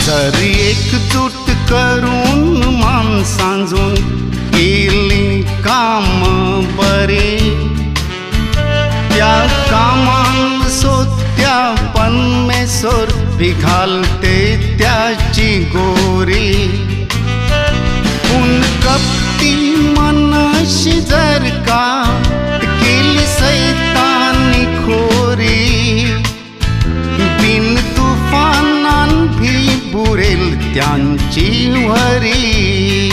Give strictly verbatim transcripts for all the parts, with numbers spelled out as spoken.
जर एकजूट करून माणसांजून केली काम बरे, त्या कामान सोत्या परमेश्वर पिघालते त्याची गोरी। उन कपटी मनाशी जर का केली सैतानी खोरी, बिन तुफानान भी बुरेल त्यांची वरी।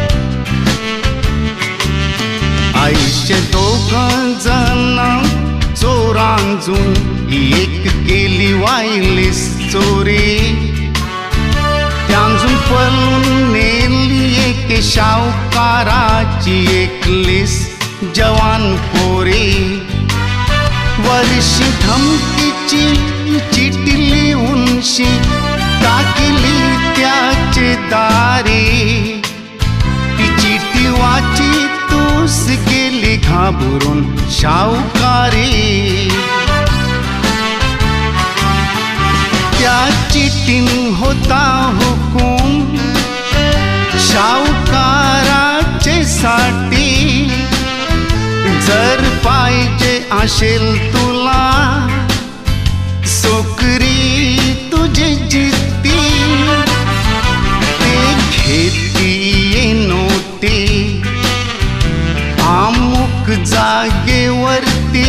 आईचे दोघं जण चोरांजून एक केली वायलीस चोरी, त्यांजून पळून नेली एक शावकाराची एकलीस जवान पोरी। वर्षी धमकीची चिठी लिहूनशी टाकली त्याचे दारी, ती चिठी वाची तूस गेली घाबरून शावकारी। त्या चिठ्ठीन होता हुकूम शावकाराचे साठी, जर पाहिजे असेल तुला सोकरी तुझी जिद्दी, ते घेती नोटी अमुक जागेवरती,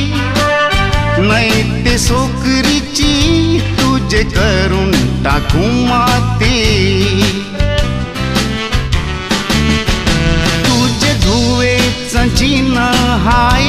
नाही ते सोकरीची तुझे करून टाकू माती। तुझे धुवेचा जीन हाय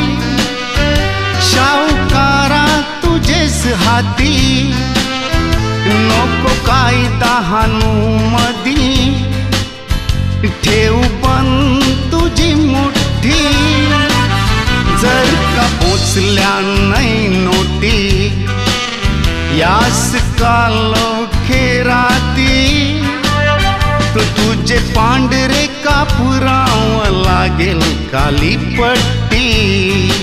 शावकारा तुझेच हाती, नको कायदा हानू मधी ठेव पण तुझी मुठ्ठी। जर का पोचल्या नाही नोटी यास कालो खेराती, तो तुझे पांढरे कापुराव लागेल काली पट्टी।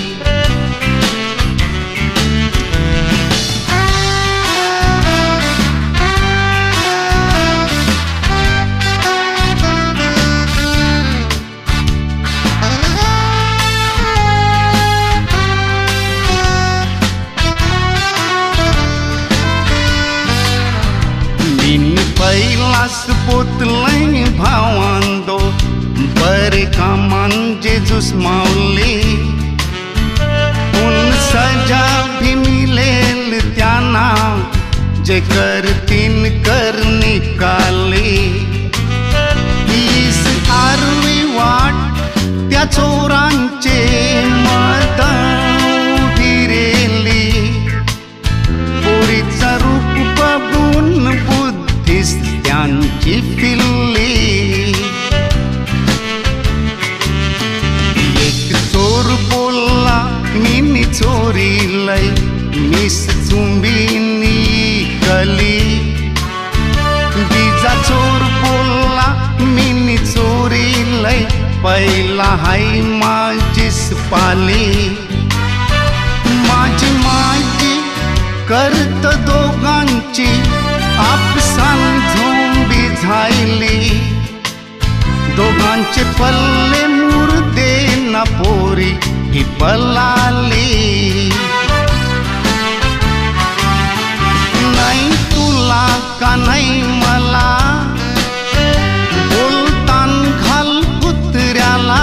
पहिलास पोतलय भावांदो बरे कामान जेजूस माऊली, उन सजा भी मिलेल त्यांना जे करतीन कर निकाली। हीच आरवी वाट त्या चोरांचे मद फिरेली, पोरीचा रूप बघून त्यांची फिरली। एक चोर बोलला मी चोरी लय मिस चुंबीनी कली, बीजा चोर बोलला मी चोरी लय पहिला हाय माझीच पाली। माझी माझी करत दोघांची आपसान झोंबी झायली, दोघांचे पल्ले मुर्दे ना पोरी ही पलाली। नाही तुला का नाही मला बोलतान घाल कुत्र्याला,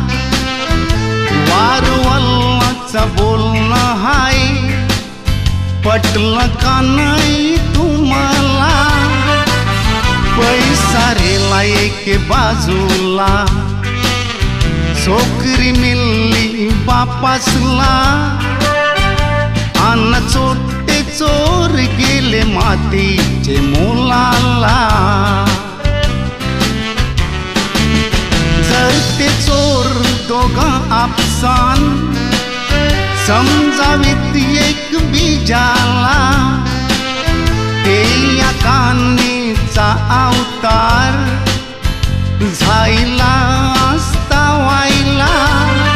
वारवल्लाचा बोलणं हाय पटलं का नाही तुम्हाला। पैसा रेला एक बाजूला सोकरी मिल्ली बापासला, अन चोटे चोर गेले मातीचे मुलाला। जर ते चोर दोघं आपसान समजावीत एक बीजाला, ते या कानीचा अवतार झायला असता वाईला।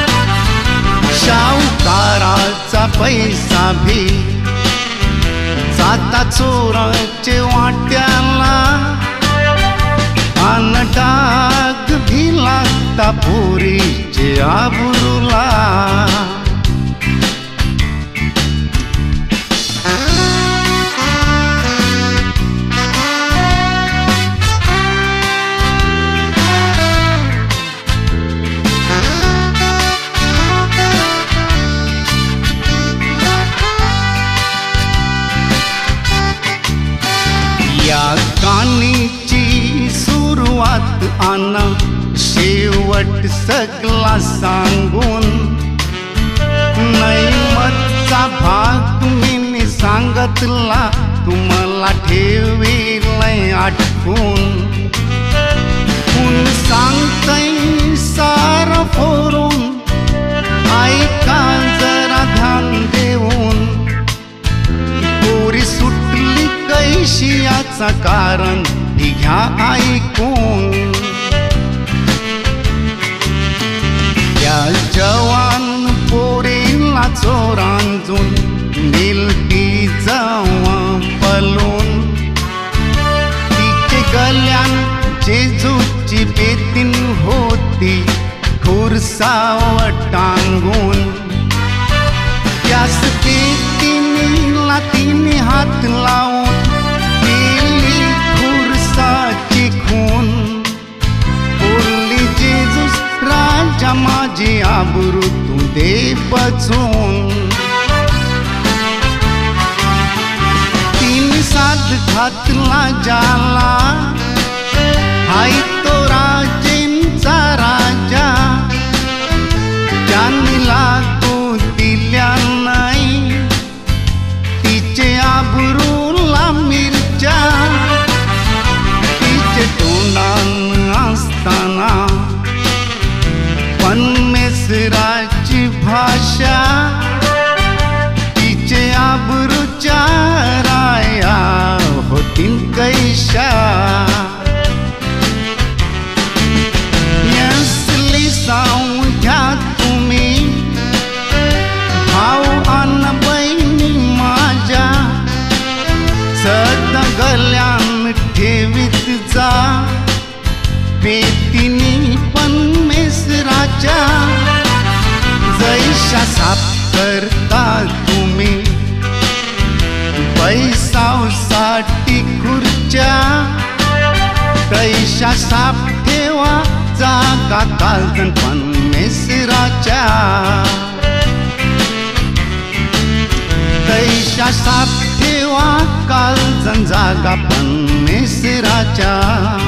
शावकाराचा पैसा भी जाता चोराचे वाट्याला अन डाग भी लागता पोरीचे आबरूला. या कहाणीची सुरुवात आना शेवट सगळा सांगून नैमतचा भाग मी सांगतला तुम्हाला ठेवीलय आठवून. कोण सांगतय सार फोरून ऐका जरा ध्यान देऊन. पोरी सुटली कैशी याचा कारण ती घ्या ऐकून. या जवान पोरीला चोरांजून मिलती जावा पलून. तिचे गल्यान जेजूची बेतीन होती खुरसाव टांगून. त्यास बेतीनीला तिने हात लावून केली खुरसाची खून. बोलली जेजूस राजा माझी आबरू तू दे बचून. तिने साथ घातला जाला हाय तो राजेंचा राजा. ज्यांनी लागू दिल्या नाही तिचे आबरूला मिरच्या. तिचे तोंडान असताना परमेश्वराची भाषा. तिचे आबरूच्या राया होतीन कैशा. यसली सांगून घ्या तुम्ही भाऊ अन बहिणी माझ्या. सदा गल्यान ठेवीत जा बेतीनी परमेश्वराच्या. जैशा साफ करता तुम्ही पैसासाठी खुर्च्या. तैशा साफ ठेवा जागा कालजन परमेश्वराच्या. तैशा साफ ठेवा कालजन जागा परमेश्वराच्या.